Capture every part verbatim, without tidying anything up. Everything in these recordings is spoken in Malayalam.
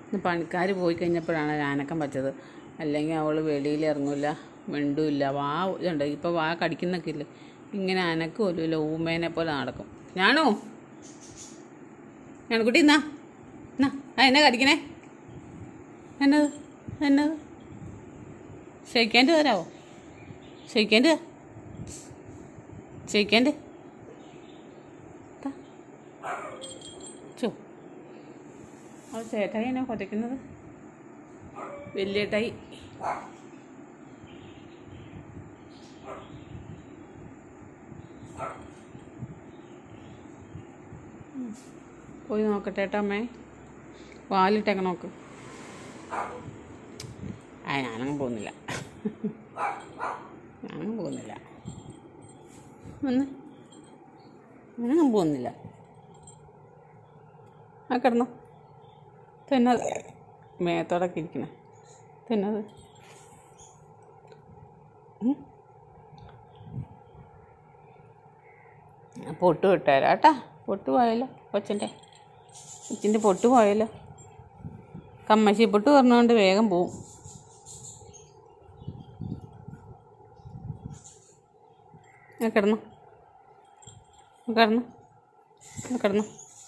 ഇന്ന് പണിക്കാർ പോയി കഴിഞ്ഞപ്പോഴാണ് അനക്കം പറ്റത്. അല്ലെങ്കിൽ അവൾ വെളിയിൽ ഇറങ്ങില്ല, മിണ്ടുമില്ല. വാ ഇതുണ്ട് ഇപ്പോൾ വാ കടിക്കുന്നൊക്കെ ഇല്ലേ, ഇങ്ങനെ അനക്കുമല്ലോ ഇല്ല, ഊമേനെ പോലെ നടക്കും. ഞാനോ ഞാനുകുട്ടി എന്നാ എന്നാ ആ എന്നെ കടിക്കണേ, എന്നത് എന്നത് ഷെയ്ക്കാൻ്റെ തരാമോ? ഷെയ്ക്കാൻ്റെ ഷെയ്ക്കാൻ്റെ ചോ അത് ചേട്ടായി എന്നെ കൊതയ്ക്കുന്നത്, വലിയേട്ടായി. പോയി നോക്കട്ടെ ഏട്ടാ അമ്മേ, വാലിട്ടേക്ക് നോക്ക്. ആ ഞാനങ്ങ് പോകുന്നില്ല, ഞാനങ്ങ് പോകുന്നില്ല, ഒന്ന് ഞാനങ്ങ് പോകുന്നില്ല. ആ കിടന്നോ, തിന്നത് മേത്തോടൊക്കെ ഇരിക്കണേ, തിന്നത് പൊട്ട് വിട്ടുതരാം കേട്ടാ. പൊട്ട് പോയല്ലോ കൊച്ചിൻ്റെ, കൊച്ചിൻ്റെ പൊട്ട് പോയല്ലോ. കമ്മശി പൊട്ട് പറഞ്ഞുകൊണ്ട് വേഗം പോവും. കിടന്നു കിടന്നു കിടന്നു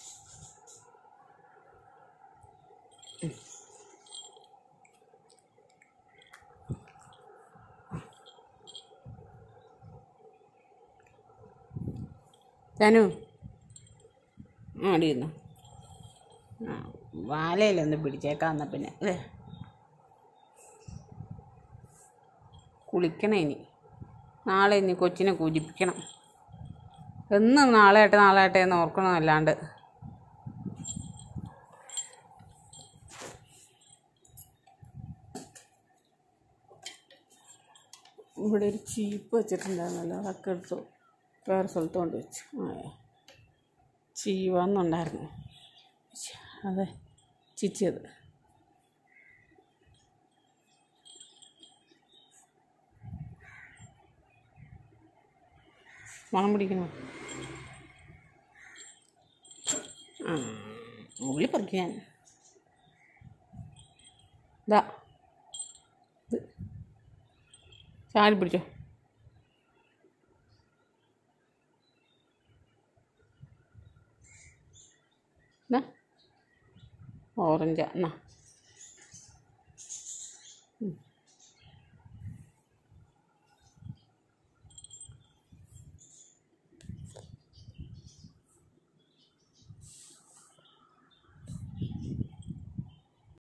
ജാനു ആടിയിരുന്നു. ആ വാലയിലൊന്ന് പിടിച്ചേക്കാം. എന്നാൽ പിന്നെ അല്ലേ കുളിക്കണം ഇനി, നാളെ ഇനി കൊച്ചിനെ കുളിപ്പിക്കണം. എന്നും നാളെ ആട്ടെ നാളെ ആട്ടെ എന്ന് ഓർക്കണമല്ലാണ്ട് ഇവിടെ ഒരു ചീപ്പ് വെച്ചിട്ടുണ്ടായിരുന്നല്ലോ, അതൊക്കെ എടുത്തു വേറെ സ്ഥലത്ത് കൊണ്ട് വെച്ചു. ആ ചീവന്നുണ്ടായിരുന്നു, അതെ ചിച്ചിയത്. മണം പിടിക്കണോ? ആ ഉള്ളി പറിക്കാൻ ഇതാ ഇത് ചാടി പിടിച്ചോ. എന്നാ ഓറഞ്ചാ എന്നാ